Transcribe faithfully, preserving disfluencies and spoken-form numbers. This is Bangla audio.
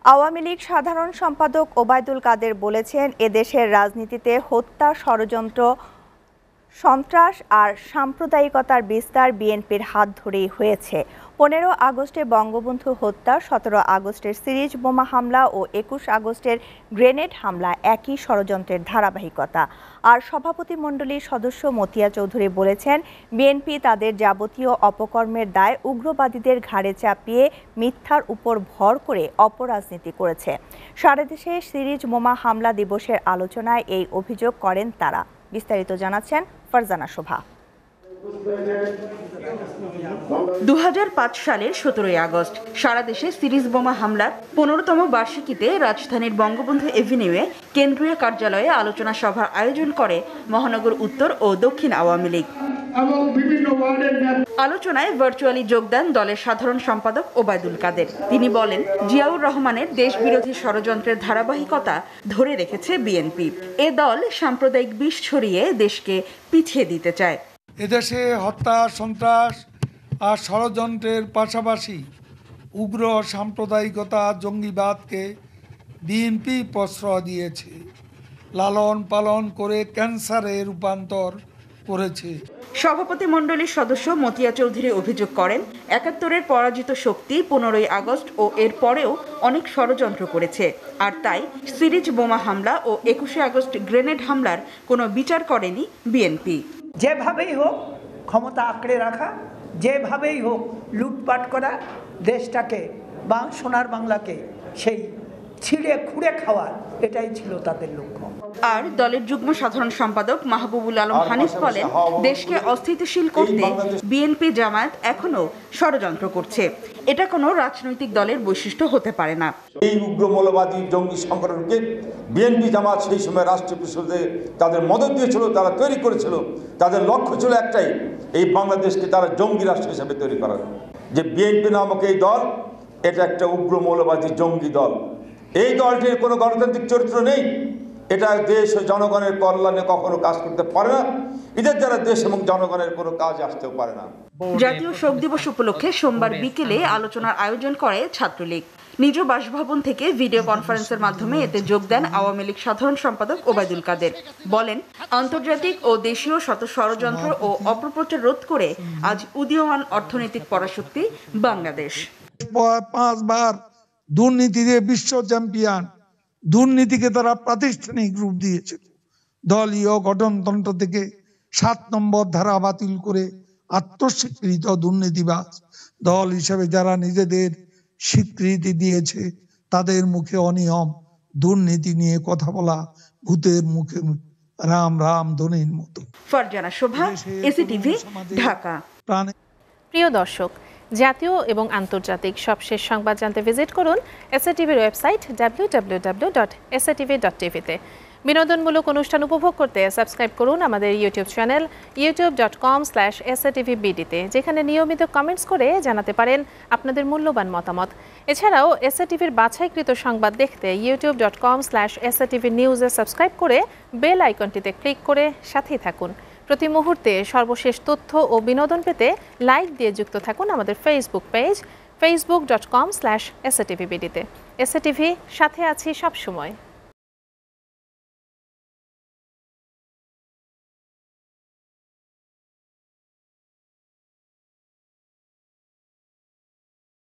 আওয়ামী লীগ সাধারণ সম্পাদক ওবায়দুল কাদের বলেছেন, এদেশের রাজনীতিতে হত্যা, ষড়যন্ত্র, সন্ত্রাস আর সাম্প্রদায়িকতার বিস্তার বিএনপির হাত ধরেই হয়েছে। পনেরো আগস্টে বঙ্গবন্ধু হত্যা, সতেরো আগস্টের সিরিজ বোমা হামলা ও একুশ আগস্টের গ্রেনেড হামলা একই ষড়যন্ত্রের ধারাবাহিকতা। আর সভাপতিমণ্ডলীর সদস্য মতিয়া চৌধুরী বলেছেন, বিএনপি তাদের যাবতীয় অপকর্মের দায় উগ্রবাদীদের ঘাড়ে চাপিয়ে মিথ্যার উপর ভর করে অপরাজনীতি করেছে। সারা দেশে সিরিজ বোমা হামলা দিবসের আলোচনায় এই অভিযোগ করেন তারা। বিস্তারিত জানাচ্ছেন ফারজানা শোভা। দু হাজার পাঁচ সালের সতেরোই আগস্ট সারা দেশে সিরিজ বোমা হামলার পনেরোতম বার্ষিকীতে রাজধানীর বঙ্গবন্ধু এভিনিউয়ে কেন্দ্রীয় কার্যালয়ে আলোচনা সভার আয়োজন করে মহানগর উত্তর ও দক্ষিণ আওয়ামী লীগ। আলোচনায় ভার্চুয়ালি যোগ দেন দলের সাধারণ সম্পাদক ওবায়দুল কাদের। তিনি বলেন, জিয়াউর রহমানের দেশবিরোধী ষড়যন্ত্রের ধারাবাহিকতা ধরে রেখেছে বিএনপি। এ দল সাম্প্রদায়িক বিষ ছড়িয়ে দেশকে পিছিয়ে দিতে চায়। এদেশে হত্যা, সন্ত্রাস আর ষড়যন্ত্রের পাশাপাশি উগ্র সাম্প্রদায়িকতা, জঙ্গিবাদকে বিএনপি প্রশ্রয় দিয়েছে, লালন পালন করে ক্যান্সারে রূপান্তর করেছে। সভাপতিমণ্ডলীর সদস্য মতিয়া চৌধুরী অভিযোগ করেন, একাত্তরের পরাজিত শক্তি পনেরোই আগস্ট ও এর পরেও অনেক ষড়যন্ত্র করেছে, আর তাই সিরিজ বোমা হামলা ও একুশে আগস্ট গ্রেনেড হামলার কোনো বিচার করেনি বিএনপি। যেভাবেই হোক ক্ষমতা আঁকড়ে রাখা, যেভাবেই হোক লুটপাট করা, দেশটাকে বা সোনার বাংলাকে সেই ছিঁড়ে খুঁড়ে খাওয়া, এটাই ছিল তাদের লক্ষ্য। আর দলের যুগ্ম সাধারণ সম্পাদক মাহবুবুল আলম হানিফ বলেন, দেশকে অস্থিতিশীল করতে বিএনপি জামায়াত এখনো ষড়যন্ত্র করছে। এটা কোনো রাজনৈতিক দলের বৈশিষ্ট্য হতে পারে না। এই উগ্র মৌলবাদী জঙ্গি সংগঠনকে বিএনপি জামাত সেই সময় রাষ্ট্রীয় পরিষদে তাদের মদত দিয়েছিল, তারা তৈরি করেছিল। তাদের লক্ষ্য ছিল একটাই, এই বাংলাদেশকে তারা জঙ্গি রাষ্ট্র হিসেবে তৈরি করার। যে বিএনপি নামক এই দল, এটা একটা উগ্র মৌলবাদী জঙ্গি দল। এই দলটির কোনো গণতান্ত্রিক চরিত্র নেই। এটা দেশ ও জনগণের কল্যাণে কখনো কাজ করতে পারে না। এদের দ্বারা দেশ এবং জনগণের কোনো কাজ আসতেও পারে না। জাতীয় শোক দিবস উপলক্ষে সোমবার বিকেলে আলোচনার আয়োজন করে ছাত্রলীগ। নিজ বাসভবন থেকে ভিডিও কনফারেন্সের মাধ্যমে এতে যোগ দেন আওয়ামী লীগ সাধারণ সম্পাদক ওবায়দুল কাদের। বলেন, আন্তর্জাতিক ও দেশীয় শত ষড়যন্ত্র ও অপপ্রচার রোধ করে আজ উদীয়মান অর্থনৈতিক পরাশক্তি বাংলাদেশ। পাঁচবার দুর্নীতিতে বিশ্ব চ্যাম্পিয়ন, দুর্নীতিকে তারা প্রাতিষ্ঠানিক রূপ দিয়েছে। দলীয় গঠনতন্ত্র থেকে সাত নম্বর ধারা বাতিল করে আত্মস্বীকৃত দুর্নীতিবাজ দল হিসেবে যারা নিজেদের স্বীকৃতি দিয়েছে, তাদের মুখে অনিয়ম, দুর্নীতি নিয়ে কথা বলা ভূতের মুখে রাম রাম ধ্বনির মতো। ফারজানা শোভা, এসএটিভি, ঢাকা। প্রিয় দর্শক, জাতীয় এবং আন্তর্জাতিক সবশেষ সংবাদ জানতে ভিজিট করুন এসএটিভির website W W W dot S A T V dot টিভিতে। বিনোদনমূলক অনুষ্ঠান উপভোগ করতে সাবস্ক্রাইব করুন আমাদের YouTube channel YouTube dot com slash S A T V বিডিতে, যেখানে নিয়মিত কমেন্টস করে জানাতে পারেন আপনাদের মূল্যবান মতামত। এছাড়াও এসএটিভির বাছাইকৃত সংবাদ দেখতে YouTube dot com slash S A T V নিউজে সাবস্ক্রাইব করে বেল আইকনটিতে ক্লিক করে সাথেই থাকুন। প্রতি মুহূর্তে সর্বশেষ তথ্য ও বিনোদন পেতে লাইক দিয়ে যুক্ত থাকুন আমাদের Facebook page Facebook dot com slash S A T V বিডিতে। এস এ টি ভি, সাথে আছি সবসময়।